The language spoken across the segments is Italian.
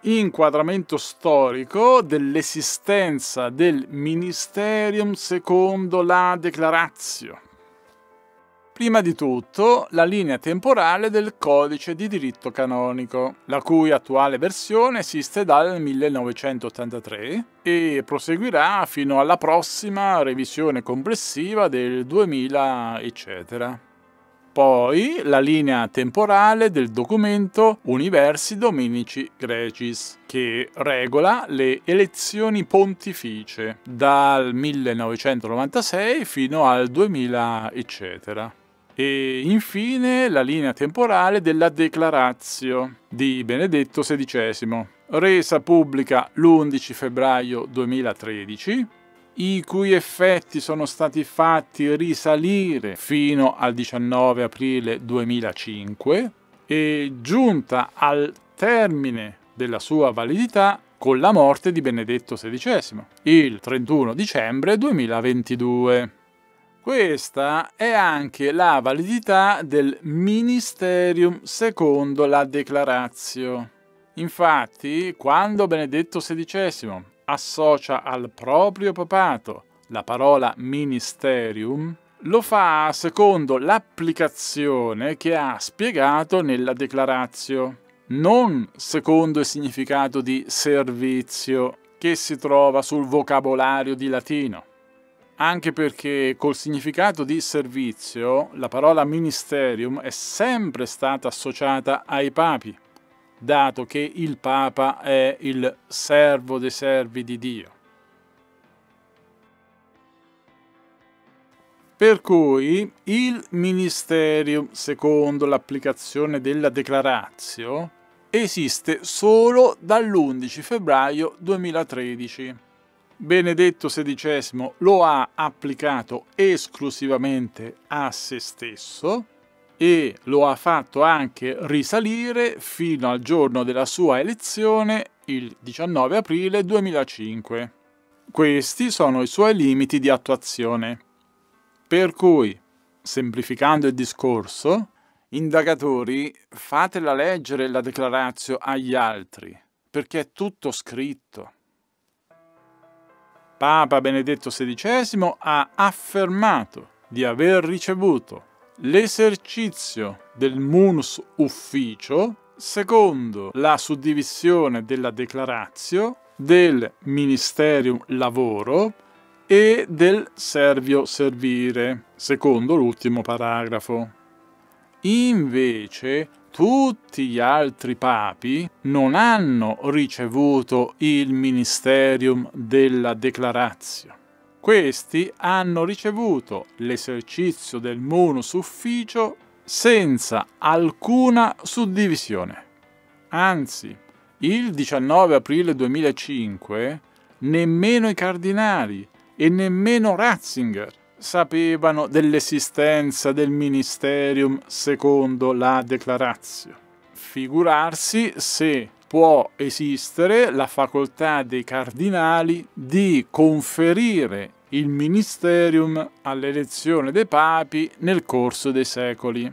inquadramento storico dell'esistenza del Ministerium secondo la Declaratio. Prima di tutto, la linea temporale del Codice di diritto canonico, la cui attuale versione esiste dal 1983 e proseguirà fino alla prossima revisione complessiva del 2000, eccetera. Poi la linea temporale del documento Universi Dominici Grecis, che regola le elezioni pontificie dal 1996 fino al 2000, eccetera. E infine la linea temporale della Declaratio di Benedetto XVI, resa pubblica l'11 febbraio 2013, i cui effetti sono stati fatti risalire fino al 19 aprile 2005 e giunta al termine della sua validità con la morte di Benedetto XVI, il 31 dicembre 2022. Questa è anche la validità del Ministerium secondo la Declaratio. Infatti, quando Benedetto XVI associa al proprio papato la parola ministerium, lo fa secondo l'applicazione che ha spiegato nella Declaratio, non secondo il significato di servizio che si trova sul vocabolario di latino. Anche perché col significato di servizio la parola ministerium è sempre stata associata ai papi, dato che il Papa è il servo dei servi di Dio. Per cui il Ministerium, secondo l'applicazione della Declaratio, esiste solo dall'11 febbraio 2013. Benedetto XVI lo ha applicato esclusivamente a se stesso e lo ha fatto anche risalire fino al giorno della sua elezione, il 19 aprile 2005. Questi sono i suoi limiti di attuazione. Per cui, semplificando il discorso, indagatori, fatela leggere la Declaratio agli altri, perché è tutto scritto. Papa Benedetto XVI ha affermato di aver ricevuto l'esercizio del munus ufficio secondo la suddivisione della Declaratio, del Ministerium Lavoro e del Servio Servire, secondo l'ultimo paragrafo. Invece, tutti gli altri papi non hanno ricevuto il Ministerium della Declaratio. Questi hanno ricevuto l'esercizio del munus ufficio senza alcuna suddivisione. Anzi, il 19 aprile 2005 nemmeno i cardinali e nemmeno Ratzinger sapevano dell'esistenza del Ministerium secondo la Declaratio. Figurarsi se può esistere la facoltà dei cardinali di conferire il Ministerium all'elezione dei papi nel corso dei secoli.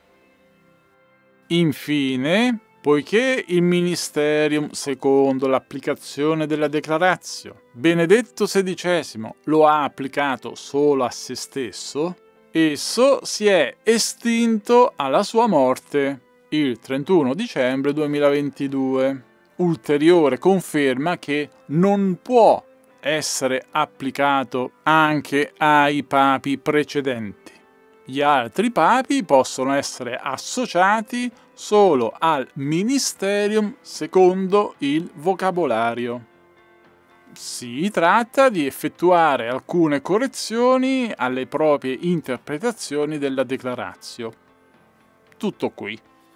Infine, poiché il Ministerium, secondo l'applicazione della Declaratio, Benedetto XVI lo ha applicato solo a se stesso, esso si è estinto alla sua morte, il 31 dicembre 2022. Ulteriore conferma che non può essere applicato anche ai papi precedenti. Gli altri papi possono essere associati solo al Ministerium secondo il vocabolario. Si tratta di effettuare alcune correzioni alle proprie interpretazioni della Declaratio. Tutto qui.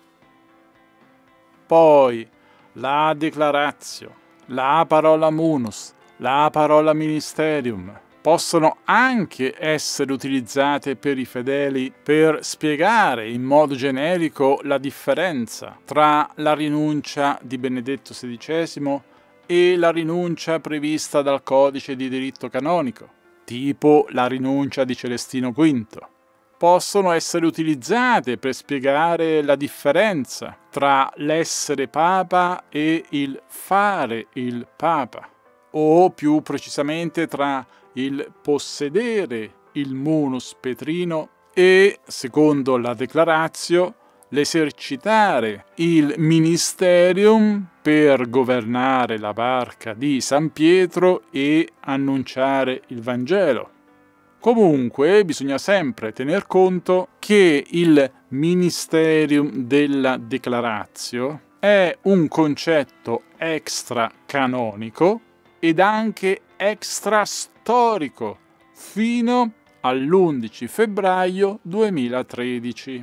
Poi la Declaratio, la parola munus, la parola ministerium possono anche essere utilizzate per i fedeli per spiegare in modo generico la differenza tra la rinuncia di Benedetto XVI e la rinuncia prevista dal Codice di diritto canonico, tipo la rinuncia di Celestino V, possono essere utilizzate per spiegare la differenza tra l'essere papa e il fare il papa, o più precisamente tra il possedere il munus petrino e, secondo la Declaratio, l'esercitare il ministerium per governare la barca di San Pietro e annunciare il Vangelo. Comunque bisogna sempre tener conto che il ministerium della Declaratio è un concetto extra canonico ed anche extra storico fino all'11 febbraio 2013.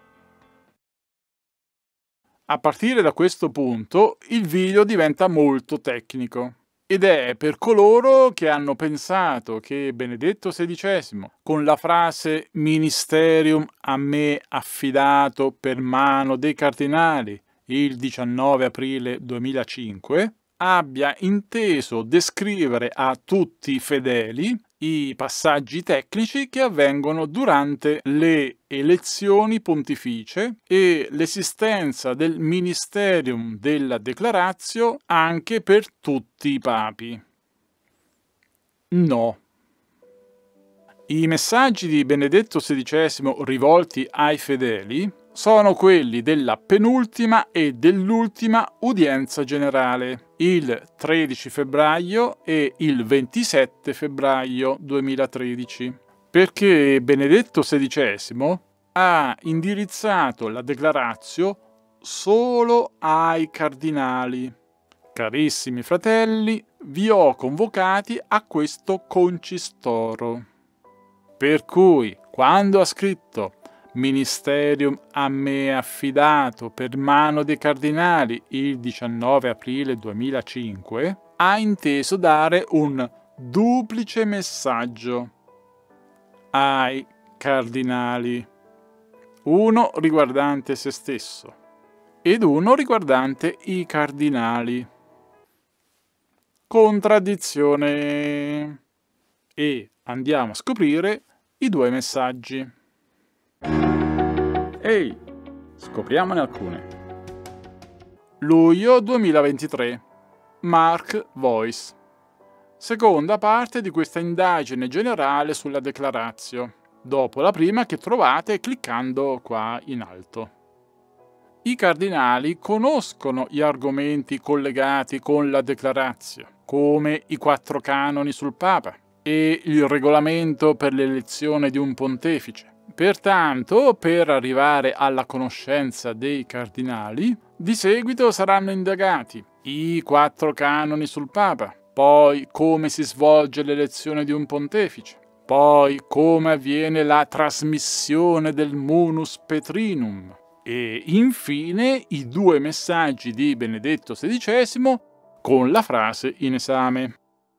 A partire da questo punto il video diventa molto tecnico. Ed è per coloro che hanno pensato che Benedetto XVI, con la frase ministerium a me affidato per mano dei cardinali il 19 aprile 2005, abbia inteso descrivere a tutti i fedeli i passaggi tecnici che avvengono durante le elezioni pontificie e l'esistenza del ministerium della Declaratio anche per tutti i papi. No. I messaggi di Benedetto XVI rivolti ai fedeli sono quelli della penultima e dell'ultima udienza generale, il 13 febbraio e il 27 febbraio 2013, perché Benedetto XVI ha indirizzato la Declaratio solo ai cardinali. Carissimi fratelli, vi ho convocati a questo concistoro. Per cui, quando ha scritto ministerium a me affidato per mano dei cardinali il 19 aprile 2005, ha inteso dare un duplice messaggio ai cardinali, uno riguardante se stesso ed uno riguardante i cardinali. Contraddizione. E andiamo a scoprire i due messaggi. Ehi, scopriamone alcune. Luglio 2023. Mark Voice. Seconda parte di questa indagine generale sulla Declaratio, dopo la prima che trovate cliccando qua in alto. I cardinali conoscono gli argomenti collegati con la Declaratio, come i 4 canoni sul Papa e il regolamento per l'elezione di un pontefice. Pertanto, per arrivare alla conoscenza dei cardinali, di seguito saranno indagati i 4 canoni sul Papa, poi come si svolge l'elezione di un pontefice, poi come avviene la trasmissione del munus petrinum e infine i 2 messaggi di Benedetto XVI con la frase in esame.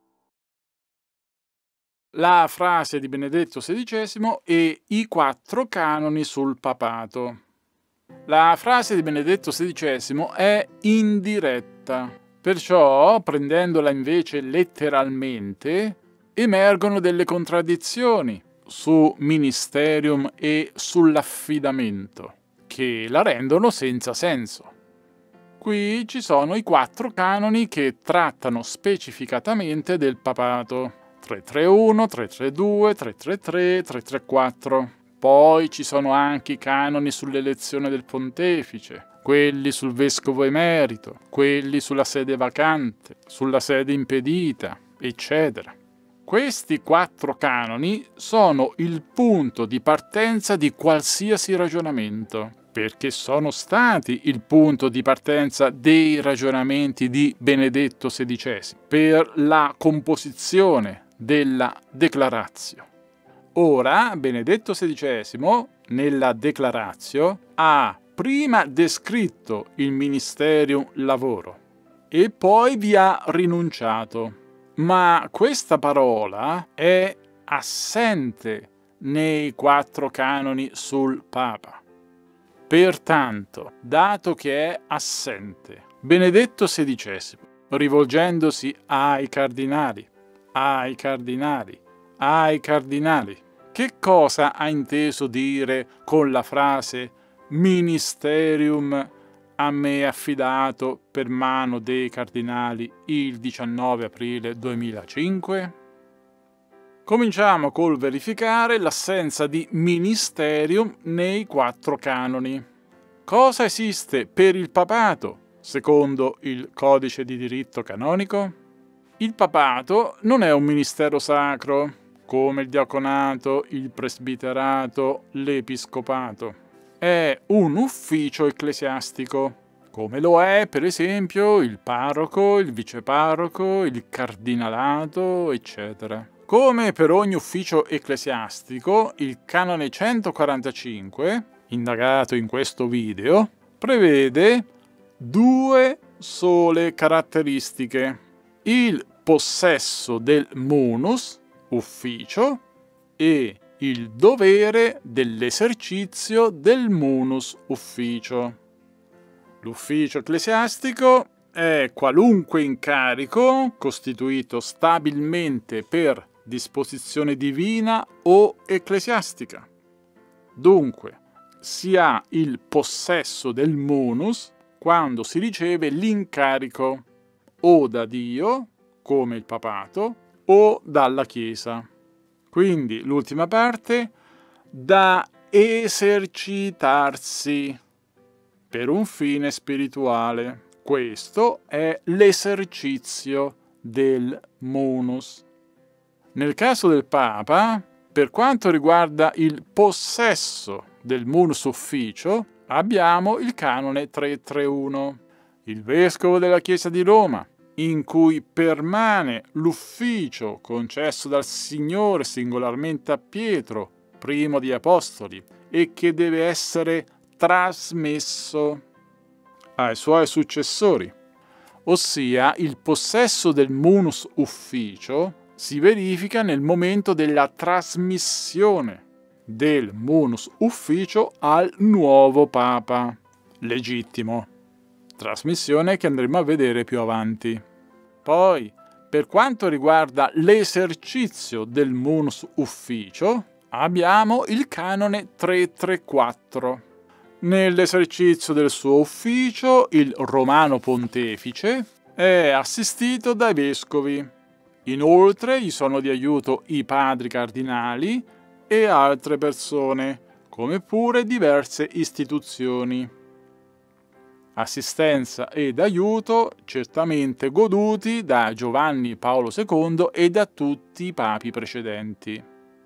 La frase di Benedetto XVI e i 4 canoni sul papato. La frase di Benedetto XVI è indiretta, perciò, prendendola invece letteralmente, emergono delle contraddizioni su ministerium e sull'affidamento, che la rendono senza senso. Qui ci sono i 4 canoni che trattano specificatamente del papato. 331, 332, 333, 334. Poi ci sono anche i canoni sull'elezione del pontefice, quelli sul vescovo emerito, quelli sulla sede vacante, sulla sede impedita, eccetera. Questi 4 canoni sono il punto di partenza di qualsiasi ragionamento, perché sono stati il punto di partenza dei ragionamenti di Benedetto XVI per la composizione della Declaratio. Ora, Benedetto XVI, nella Declaratio, ha prima descritto il ministerium lavoro e poi vi ha rinunciato. Ma questa parola è assente nei 4 canoni sul Papa. Pertanto, dato che è assente, Benedetto XVI, rivolgendosi ai cardinali, che Che cosa ha inteso dire con la frase ministerium a me affidato per mano dei cardinali il 19 aprile 2005? Cominciamo col verificare l'assenza di ministerium nei 4 canoni. Cosa esiste per il papato, secondo il codice di diritto canonico? Il papato non è un ministero sacro, come il diaconato, il presbiterato, l'episcopato. È un ufficio ecclesiastico, come lo è per esempio il parroco, il viceparroco, il cardinalato, eccetera. Come per ogni ufficio ecclesiastico, il canone 145, indagato in questo video, prevede 2 sole caratteristiche: il possesso del munus, ufficio, e il dovere dell'esercizio del munus ufficio. L'ufficio ecclesiastico è qualunque incarico costituito stabilmente per disposizione divina o ecclesiastica. Dunque, si ha il possesso del munus quando si riceve l'incarico o da Dio, come il papato, o dalla Chiesa. Quindi l'ultima parte, da esercitarsi per un fine spirituale. Questo è l'esercizio del munus. Nel caso del Papa, per quanto riguarda il possesso del munus ufficio, abbiamo il canone 331. Il Vescovo della Chiesa di Roma, in cui permane l'ufficio concesso dal Signore singolarmente a Pietro, primo degli Apostoli, e che deve essere trasmesso ai suoi successori, ossia il possesso del munus ufficio si verifica nel momento della trasmissione del munus ufficio al nuovo Papa legittimo, trasmissione che andremo a vedere più avanti. Poi, per quanto riguarda l'esercizio del munus ufficio, abbiamo il canone 334. Nell'esercizio del suo ufficio, il Romano Pontefice è assistito dai vescovi. Inoltre gli sono di aiuto i padri cardinali e altre persone, come pure diverse istituzioni. Assistenza ed aiuto certamente goduti da Giovanni Paolo II e da tutti i papi precedenti.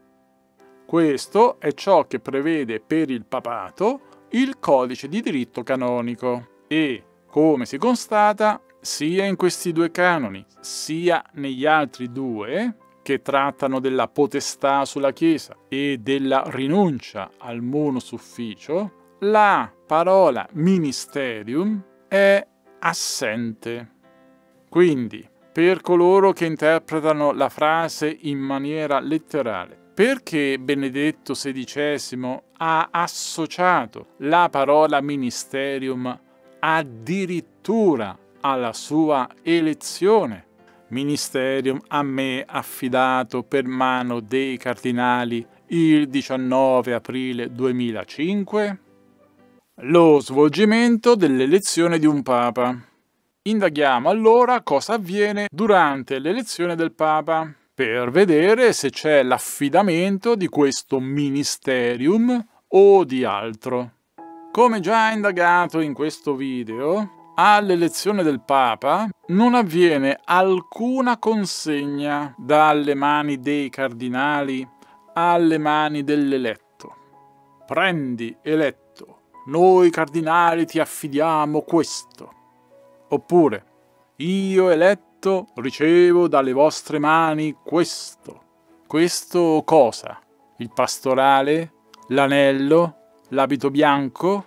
Questo è ciò che prevede per il papato il codice di diritto canonico e, come si constata, sia in questi 2 canoni, sia negli altri 2, che trattano della potestà sulla Chiesa e della rinuncia al munus ufficio, la parola ministerium è assente. Quindi, per coloro che interpretano la frase in maniera letterale, perché Benedetto XVI ha associato la parola ministerium addirittura alla sua elezione? Ministerium a me affidato per mano dei cardinali il 19 aprile 2005? Lo svolgimento dell'elezione di un Papa. Indaghiamo allora cosa avviene durante l'elezione del Papa, per vedere se c'è l'affidamento di questo ministerium o di altro. Come già indagato in questo video, all'elezione del Papa non avviene alcuna consegna dalle mani dei cardinali alle mani dell'eletto. Prendi, eletto, noi cardinali ti affidiamo questo. Oppure, io eletto ricevo dalle vostre mani questo. Questo cosa? Il pastorale? L'anello? L'abito bianco?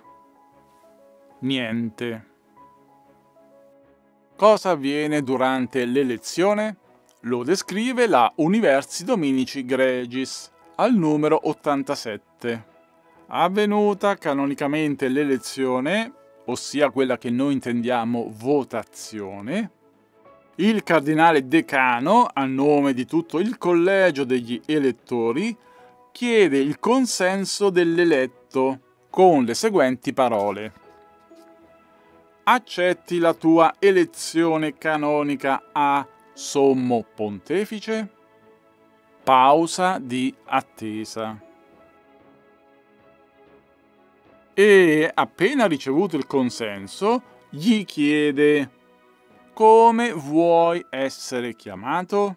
Niente. Cosa avviene durante l'elezione? Lo descrive la Universi Dominici Gregis, al numero 87. Avvenuta canonicamente l'elezione, ossia quella che noi intendiamo votazione, il cardinale decano, a nome di tutto il collegio degli elettori, chiede il consenso dell'eletto con le seguenti parole: accetti la tua elezione canonica a Sommo Pontefice? Pausa di attesa. E appena ricevuto il consenso, gli chiede: come vuoi essere chiamato?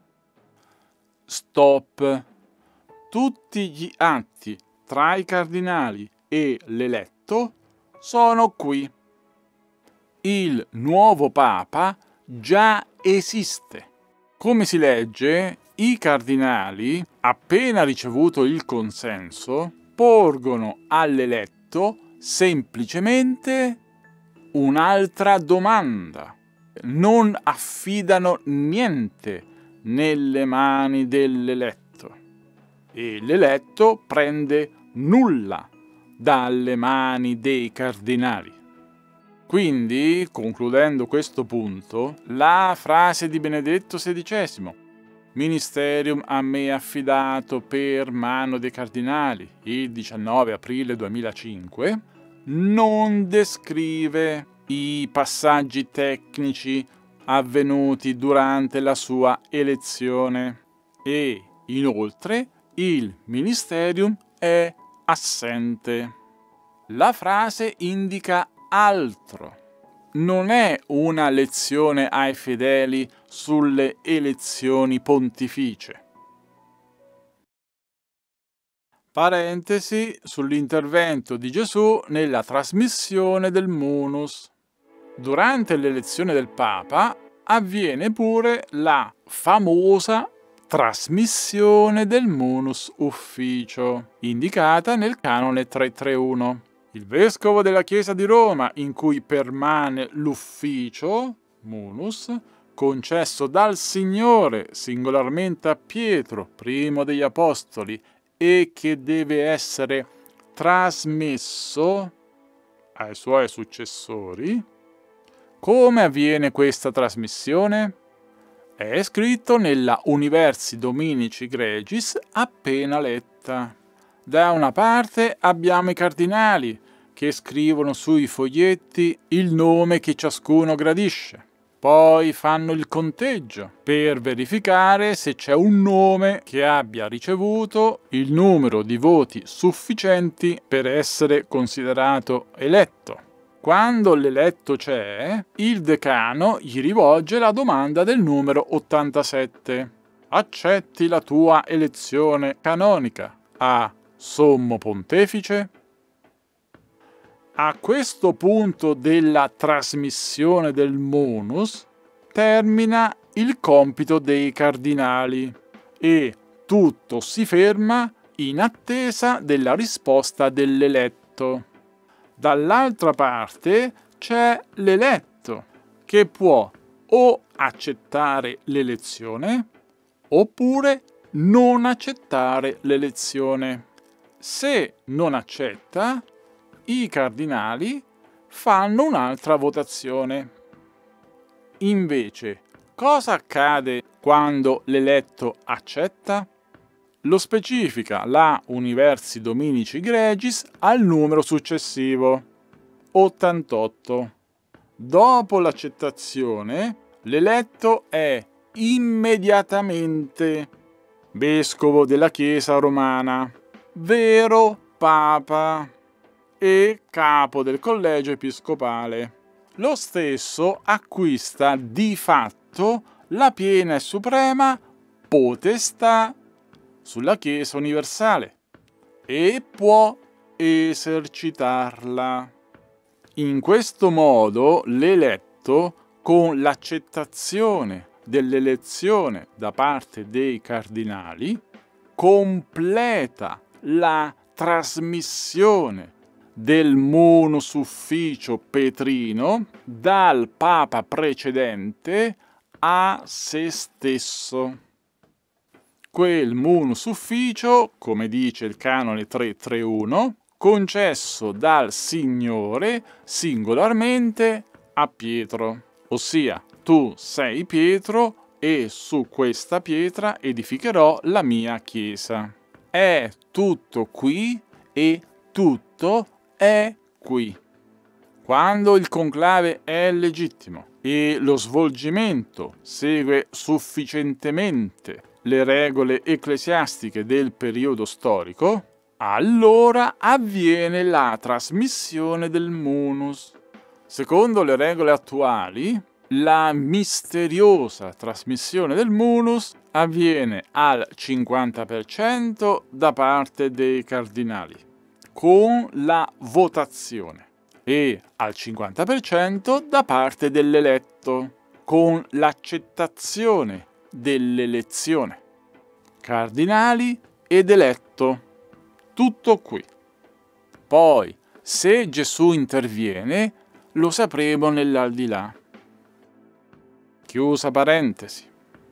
Stop. Tutti gli atti tra i cardinali e l'eletto sono qui. Il nuovo Papa già esiste. Come si legge, i cardinali, appena ricevuto il consenso, porgono all'eletto semplicemente un'altra domanda. Non affidano niente nelle mani dell'eletto e l'eletto prende nulla dalle mani dei cardinali. Quindi, concludendo questo punto, la frase di Benedetto XVI, Ministerium a me affidato per mano dei cardinali, il 19 aprile 2005, non descrive i passaggi tecnici avvenuti durante la sua elezione e, inoltre, il Ministerium è assente. La frase indica altro. Non è una lezione ai fedeli sulle elezioni pontificie. Parentesi sull'intervento di Gesù nella trasmissione del munus. Durante l'elezione del Papa avviene pure la famosa trasmissione del munus ufficio, indicata nel canone 331. Il vescovo della Chiesa di Roma, in cui permane l'ufficio, munus, concesso dal Signore singolarmente a Pietro, primo degli Apostoli, e che deve essere trasmesso ai suoi successori. Come avviene questa trasmissione? È scritto nella Universi Dominici Gregis appena letta. Da una parte abbiamo i cardinali che scrivono sui foglietti il nome che ciascuno gradisce. Poi fanno il conteggio per verificare se c'è un nome che abbia ricevuto il numero di voti sufficienti per essere considerato eletto. Quando l'eletto c'è, il decano gli rivolge la domanda del numero 87. Accetti la tua elezione canonica a Sommo Pontefice? A questo punto della trasmissione del munus termina il compito dei cardinali e tutto si ferma in attesa della risposta dell'eletto. Dall'altra parte c'è l'eletto che può o accettare l'elezione oppure non accettare l'elezione. Se non accetta, i cardinali fanno un'altra votazione. Invece, cosa accade quando l'eletto accetta? Lo specifica la Universi Dominici Gregis al numero successivo, 88. Dopo l'accettazione, l'eletto è immediatamente vescovo della Chiesa romana, vero Papa e capo del collegio episcopale. Lo stesso acquista di fatto la piena e suprema potestà sulla Chiesa universale e può esercitarla. In questo modo l'eletto, con l'accettazione dell'elezione da parte dei cardinali, completa la trasmissione del munus ufficio petrino dal Papa precedente a se stesso. Quel munus ufficio, come dice il canone 331, concesso dal Signore singolarmente a Pietro, ossia tu sei Pietro e su questa pietra edificherò la mia chiesa. è tutto qui e tutto è qui. Quando il conclave è legittimo e lo svolgimento segue sufficientemente le regole ecclesiastiche del periodo storico, allora avviene la trasmissione del munus. Secondo le regole attuali, la misteriosa trasmissione del munus avviene al 50% da parte dei cardinali, con la votazione, e al 50% da parte dell'eletto, con l'accettazione dell'elezione. Cardinali ed eletto. Tutto qui. Poi, se Gesù interviene, lo sapremo nell'aldilà. Chiusa parentesi.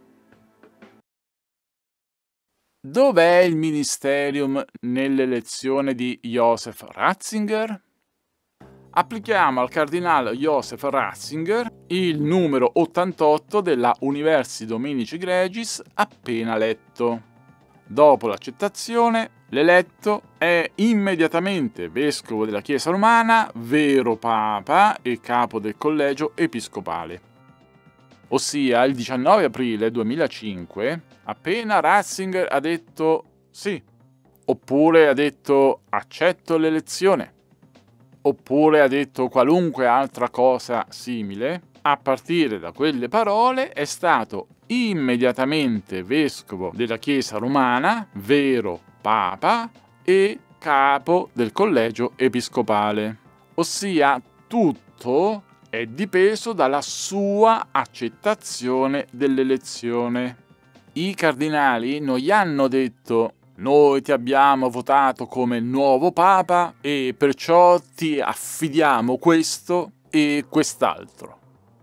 Dov'è il ministerium nell'elezione di Joseph Ratzinger? Applichiamo al cardinale Joseph Ratzinger il numero 88 della Universi Dominici Gregis appena letto. Dopo l'accettazione, l'eletto è immediatamente vescovo della Chiesa romana, vero papa e capo del collegio episcopale. Ossia, il 19 aprile 2005, appena Ratzinger ha detto sì, oppure ha detto accetto l'elezione, oppure ha detto qualunque altra cosa simile, a partire da quelle parole è stato immediatamente vescovo della Chiesa romana, vero papa e capo del collegio episcopale. Ossia, tutto è dipeso dalla sua accettazione dell'elezione. I cardinali non gli hanno detto noi ti abbiamo votato come nuovo papa e perciò ti affidiamo questo e quest'altro.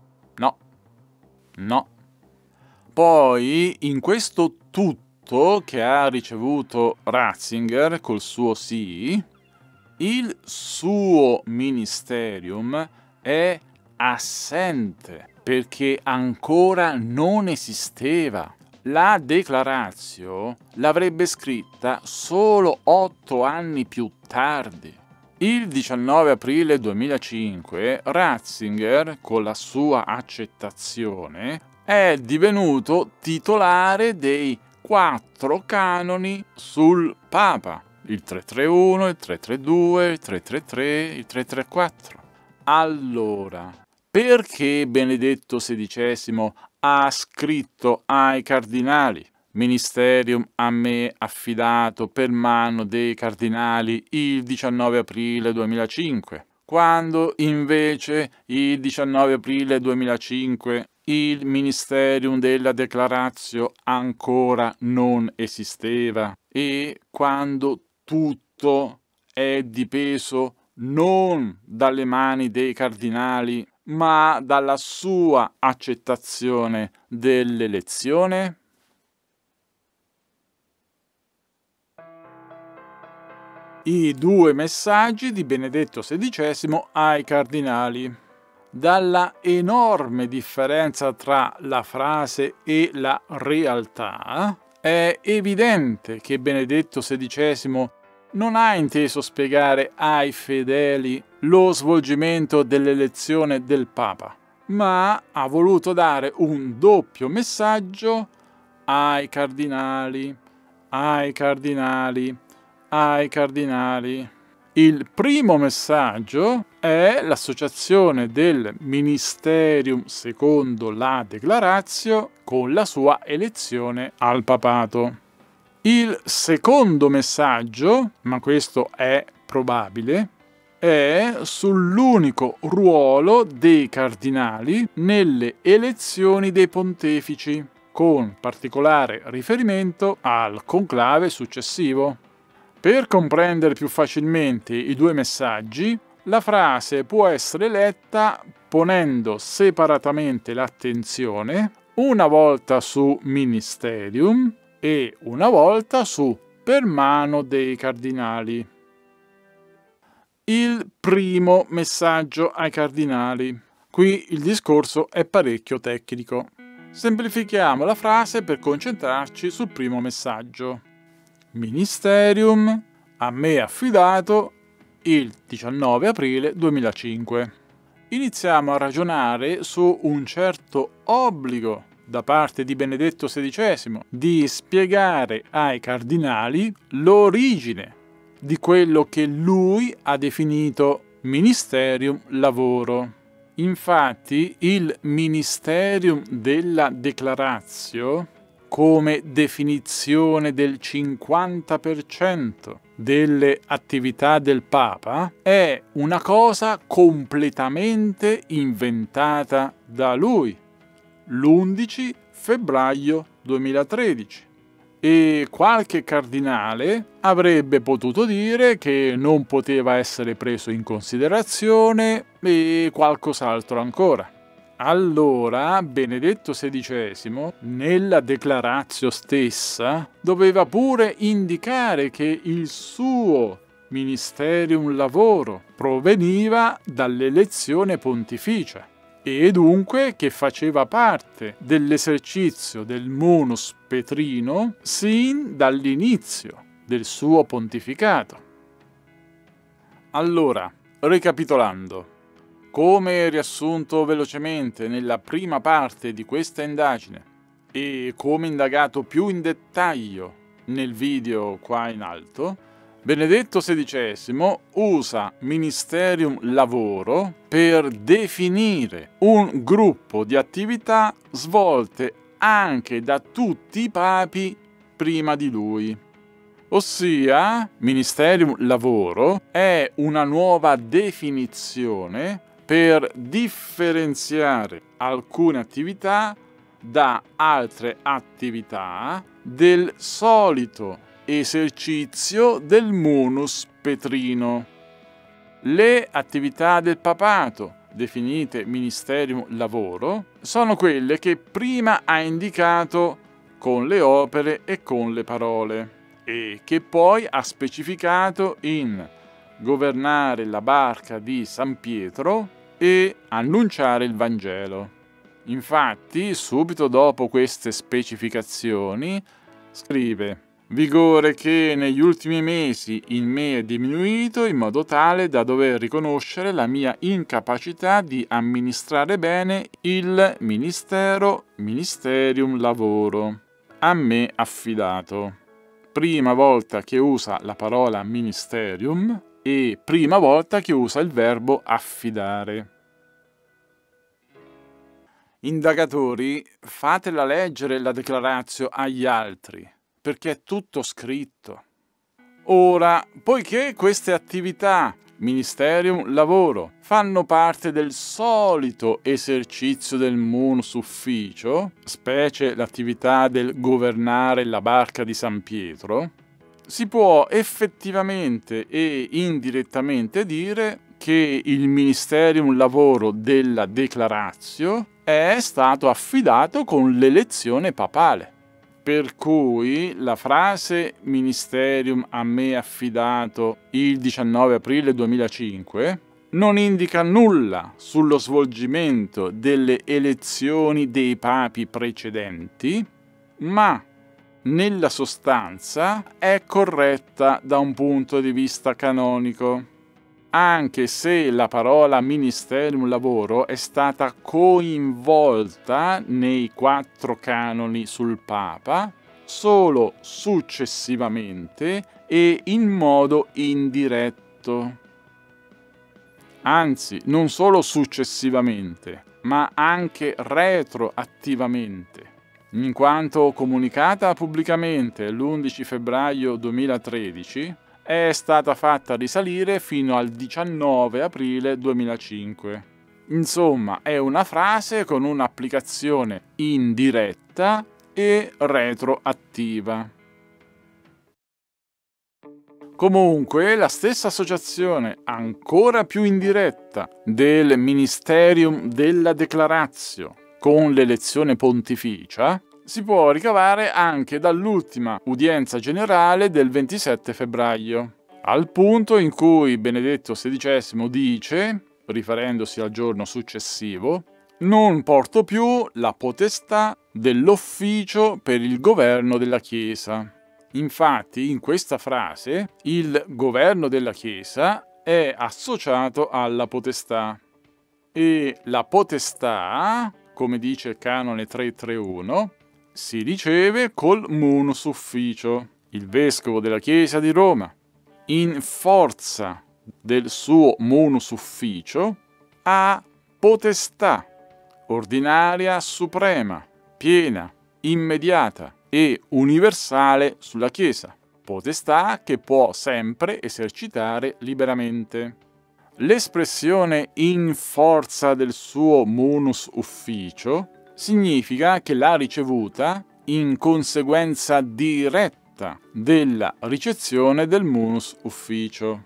No. Poi, in questo tutto che ha ricevuto Ratzinger col suo sì, il suo ministerium è assente perché ancora non esisteva. La Declaratio l'avrebbe scritta solo 8 anni più tardi. Il 19 aprile 2005 Ratzinger, con la sua accettazione, è divenuto titolare dei 4 canoni sul Papa, il 331, il 332, il 333, il 334. Allora, perché Benedetto XVI ha scritto ai cardinali Ministerium a me affidato per mano dei cardinali il 19 aprile 2005, quando invece il 19 aprile 2005 il Ministerium della Declaratio ancora non esisteva e quando tutto è dipeso non dalle mani dei cardinali ma dalla sua accettazione dell'elezione? I 2 messaggi di Benedetto XVI ai cardinali. Dalla enorme differenza tra la frase e la realtà, è evidente che Benedetto XVI non ha inteso spiegare ai fedeli lo svolgimento dell'elezione del Papa, ma ha voluto dare un doppio messaggio ai cardinali. Il primo messaggio è l'associazione del Ministerium secondo la Declaratio con la sua elezione al papato. Il secondo messaggio, ma questo è probabile, è sull'unico ruolo dei cardinali nelle elezioni dei pontefici, con particolare riferimento al conclave successivo. Per comprendere più facilmente i 2 messaggi, la frase può essere letta ponendo separatamente l'attenzione una volta su Ministerium e una volta su per mano dei cardinali. Il primo messaggio ai cardinali. Qui il discorso è parecchio tecnico. Semplifichiamo la frase per concentrarci sul primo messaggio. Ministerium a me affidato il 19 aprile 2005. Iniziamo a ragionare su un certo obbligo da parte di Benedetto XVI di spiegare ai cardinali l'origine di quello che lui ha definito Ministerium Lavoro. Infatti il Ministerium della Declaratio, come definizione del 50% delle attività del Papa, è una cosa completamente inventata da lui, l'11 febbraio 2013. E qualche cardinale avrebbe potuto dire che non poteva essere preso in considerazione e qualcos'altro ancora. Allora Benedetto XVI, nella Declaratio stessa, doveva pure indicare che il suo Ministerium Lavoro proveniva dall'elezione pontificia e dunque che faceva parte dell'esercizio del munus petrino sin dall'inizio del suo pontificato. Allora, ricapitolando, come riassunto velocemente nella prima parte di questa indagine e come indagato più in dettaglio nel video qua in alto, Benedetto XVI usa Ministerium Lavoro per definire un gruppo di attività svolte anche da tutti i papi prima di lui. Ossia, Ministerium Lavoro è una nuova definizione per differenziare alcune attività da altre attività del solito esercizio del munus petrino. Le attività del papato, definite Ministerium Lavoro, sono quelle che prima ha indicato con le opere e con le parole e che poi ha specificato in governare la barca di San Pietro e annunciare il Vangelo. Infatti, subito dopo queste specificazioni, scrive: vigore che negli ultimi mesi in me è diminuito in modo tale da dover riconoscere la mia incapacità di amministrare bene il Ministerium Lavoro a me affidato. Prima volta che usa la parola ministerium e prima volta che usa il verbo affidare. Indagatori, fatela leggere la Declaratio agli altri, perché è tutto scritto. Ora, poiché queste attività, Ministerium Lavoro, fanno parte del solito esercizio del munus ufficio, specie l'attività del governare la barca di San Pietro, si può effettivamente e indirettamente dire che il Ministerium Lavoro della Declaratio è stato affidato con l'elezione papale. Per cui la frase Ministerium a me affidato il 19 aprile 2005 non indica nulla sullo svolgimento delle elezioni dei papi precedenti, ma nella sostanza è corretta da un punto di vista canonico, anche se la parola Ministerium Lavoro è stata coinvolta nei 4 canoni sul Papa solo successivamente e in modo indiretto. Anzi, non solo successivamente, ma anche retroattivamente, in quanto comunicata pubblicamente l'11 febbraio 2013, è stata fatta risalire fino al 19 aprile 2005. Insomma, è una frase con un'applicazione indiretta e retroattiva. Comunque, la stessa associazione ancora più indiretta del Ministerium della Declaratio con l'elezione pontificia si può ricavare anche dall'ultima udienza generale del 27 febbraio, al punto in cui Benedetto XVI dice, riferendosi al giorno successivo, «Non porto più la potestà dell'ufficio per il governo della Chiesa». Infatti, in questa frase, il governo della Chiesa è associato alla potestà e la potestà, come dice il canone 331, si riceve col munus ufficio. Il vescovo della Chiesa di Roma, in forza del suo munus ufficio, ha potestà ordinaria suprema, piena, immediata e universale sulla Chiesa, potestà che può sempre esercitare liberamente. L'espressione in forza del suo munus ufficio significa che l'ha ricevuta in conseguenza diretta della ricezione del munus ufficio.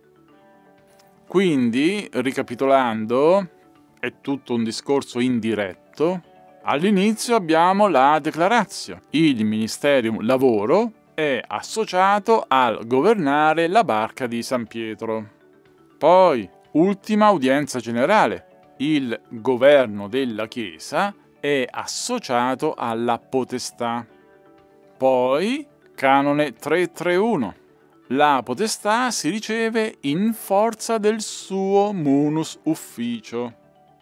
Quindi, ricapitolando, è tutto un discorso indiretto. All'inizio abbiamo la declaratio. Il Ministerium Lavoro è associato al governare la barca di San Pietro. Poi, ultima udienza generale. Il governo della Chiesa è associato alla potestà. Poi, canone 331. La potestà si riceve in forza del suo munus ufficio.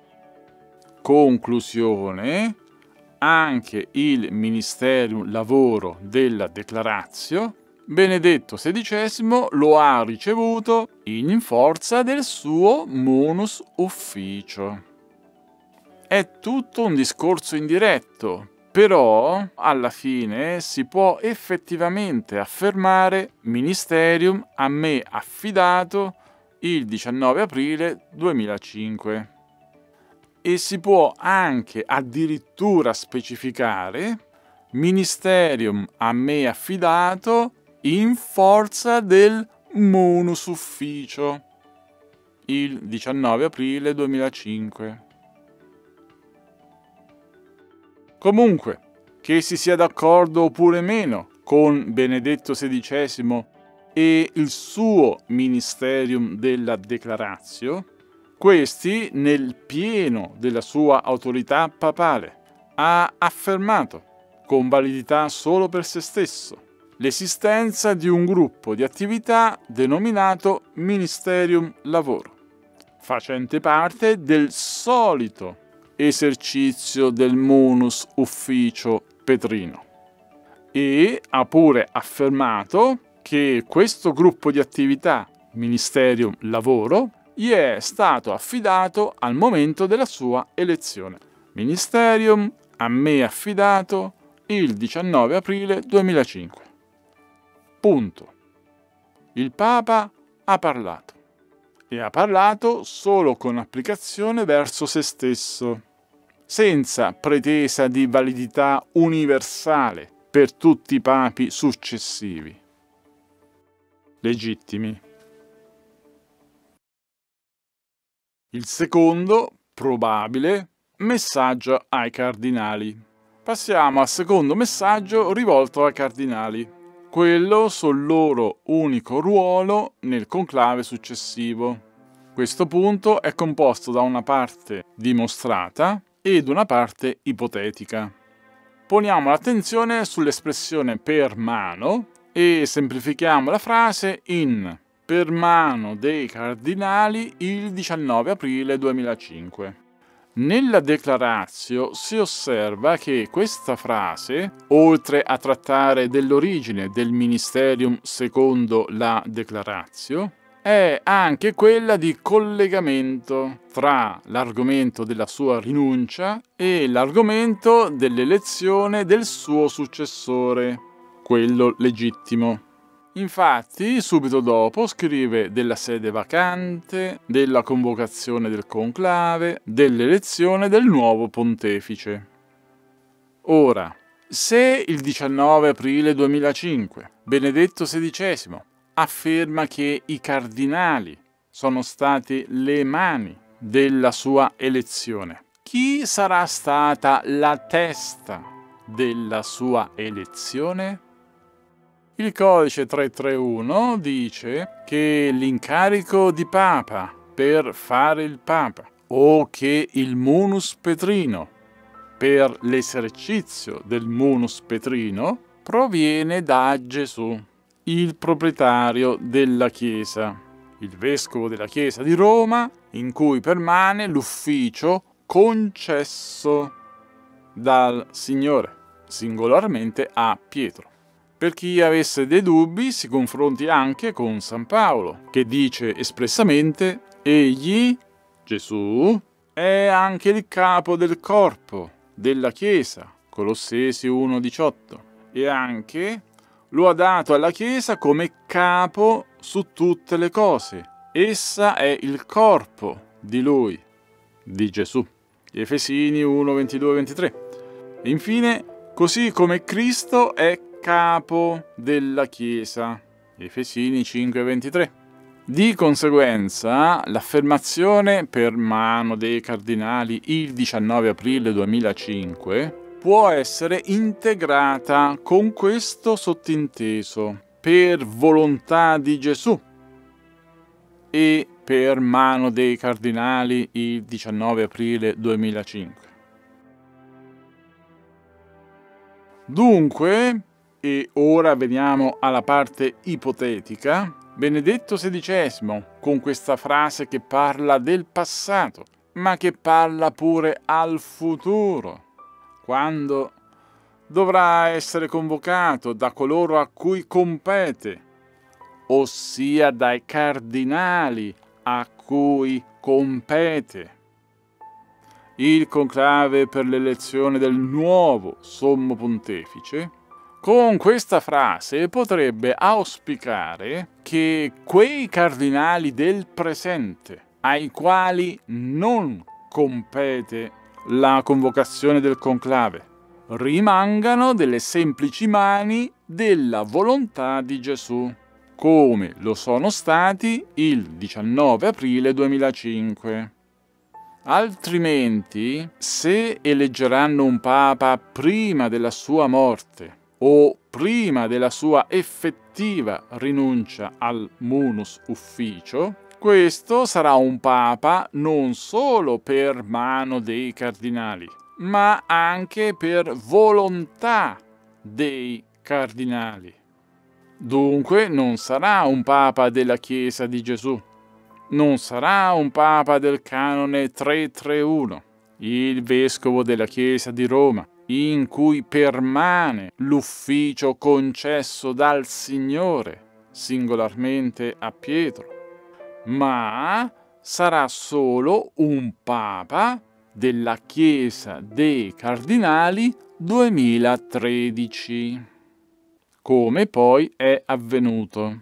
Conclusione, anche il Ministerium Lavoro della Declaratio, Benedetto XVI lo ha ricevuto in forza del suo munus ufficio. È tutto un discorso indiretto, però alla fine si può effettivamente affermare Ministerium a me affidato il 19 aprile 2005. E si può anche addirittura specificare Ministerium a me affidato in forza del munus ufficio il 19 aprile 2005. Comunque, che si sia d'accordo oppure meno con Benedetto XVI e il suo Ministerium della Declaratio, questi, nel pieno della sua autorità papale, ha affermato, con validità solo per se stesso, l'esistenza di un gruppo di attività denominato Ministerium Lavoro, facente parte del solito esercizio del munus ufficio petrino, e ha pure affermato che questo gruppo di attività Ministerium Lavoro gli è stato affidato al momento della sua elezione. Ministerium a me affidato il 19 aprile 2005. Punto. Il Papa ha parlato, e ha parlato solo con applicazione verso se stesso, senza pretesa di validità universale per tutti i papi successivi. Legittimi. Il secondo, probabile, messaggio ai cardinali. Passiamo al secondo messaggio rivolto ai cardinali, quello sul loro unico ruolo nel conclave successivo. Questo punto è composto da una parte dimostrata ed una parte ipotetica. Poniamo l'attenzione sull'espressione per mano e semplifichiamo la frase in per mano dei cardinali il 19 aprile 2005. Nella Declaratio si osserva che questa frase, oltre a trattare dell'origine del Ministerium secondo la Declaratio, è anche quella di collegamento tra l'argomento della sua rinuncia e l'argomento dell'elezione del suo successore, quello legittimo. Infatti, subito dopo scrive della sede vacante, della convocazione del conclave, dell'elezione del nuovo pontefice. Ora, se il 19 aprile 2005 Benedetto XVI afferma che i cardinali sono stati le mani della sua elezione, chi sarà stata la testa della sua elezione? Il codice 331 dice che l'incarico di Papa per fare il Papa o che il munus petrino per l'esercizio del munus petrino proviene da Gesù, il proprietario della Chiesa, il vescovo della Chiesa di Roma, in cui permane l'ufficio concesso dal Signore, singolarmente a Pietro. Per chi avesse dei dubbi, si confronti anche con San Paolo, che dice espressamente: egli, Gesù, è anche il capo del corpo della Chiesa, Colossesi 1,18, e anche lo ha dato alla Chiesa come capo su tutte le cose. Essa è il corpo di Lui, di Gesù. Efesini 1,22-23. E infine, così come Cristo è capo della Chiesa. Efesini 5,23. Di conseguenza, l'affermazione per mano dei cardinali il 19 aprile 2005 può essere integrata con questo sottinteso: per volontà di Gesù, e per mano dei cardinali il 19 aprile 2005. Dunque, e ora veniamo alla parte ipotetica, Benedetto XVI, con questa frase che parla del passato, ma che parla pure al futuro, quando dovrà essere convocato da coloro a cui compete, ossia dai cardinali a cui compete, il conclave per l'elezione del nuovo sommo pontefice. Con questa frase potrebbe auspicare che quei cardinali del presente, ai quali non compete la convocazione del conclave, rimangano delle semplici mani della volontà di Gesù, come lo sono stati il 19 aprile 2005. Altrimenti, se eleggeranno un papa prima della sua morte o prima della sua effettiva rinuncia al munus ufficio, questo sarà un papa non solo per mano dei cardinali, ma anche per volontà dei cardinali. Dunque non sarà un papa della Chiesa di Gesù, non sarà un papa del canone 331, il vescovo della Chiesa di Roma, in cui permane l'ufficio concesso dal Signore singolarmente a Pietro, ma sarà solo un papa della Chiesa dei Cardinali 2013, come poi è avvenuto.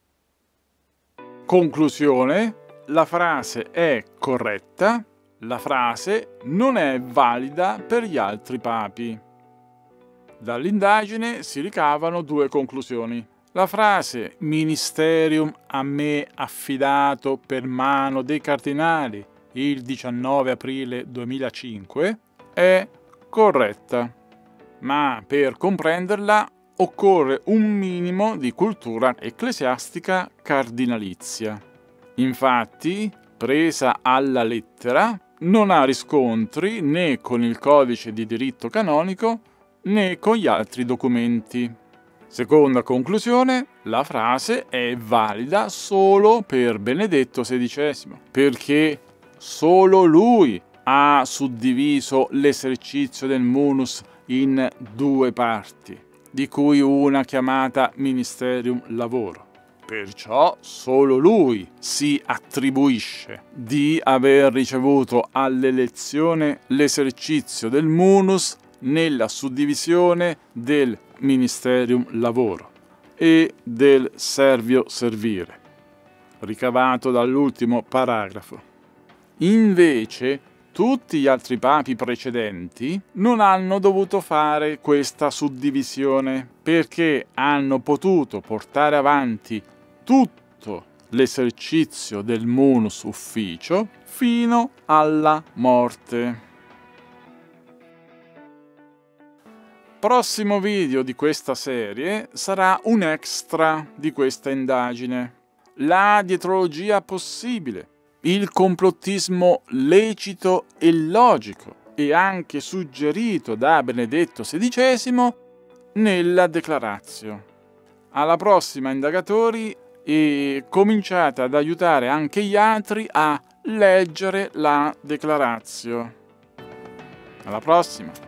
Conclusione: la frase è corretta, la frase non è valida per gli altri papi. Dall'indagine si ricavano due conclusioni. La frase ministerium a me affidato per mano dei cardinali il 19 aprile 2005 è corretta, ma per comprenderla occorre un minimo di cultura ecclesiastica cardinalizia. Infatti, presa alla lettera, non ha riscontri né con il codice di diritto canonico né con gli altri documenti. Seconda conclusione: la frase è valida solo per Benedetto XVI, perché solo lui ha suddiviso l'esercizio del munus in due parti, di cui una chiamata Ministerium Lavoro. Perciò solo lui si attribuisce di aver ricevuto all'elezione l'esercizio del munus nella suddivisione del Ministerium Lavoro e del Servio Servire, ricavato dall'ultimo paragrafo. Invece, tutti gli altri papi precedenti non hanno dovuto fare questa suddivisione, perché hanno potuto portare avanti tutto l'esercizio del munus ufficio fino alla morte. Prossimo video di questa serie sarà un extra di questa indagine: la dietrologia possibile, il complottismo lecito e logico e anche suggerito da Benedetto XVI nella declaratio. Alla prossima, indagatori, e cominciate ad aiutare anche gli altri a leggere la declaratio. Alla prossima!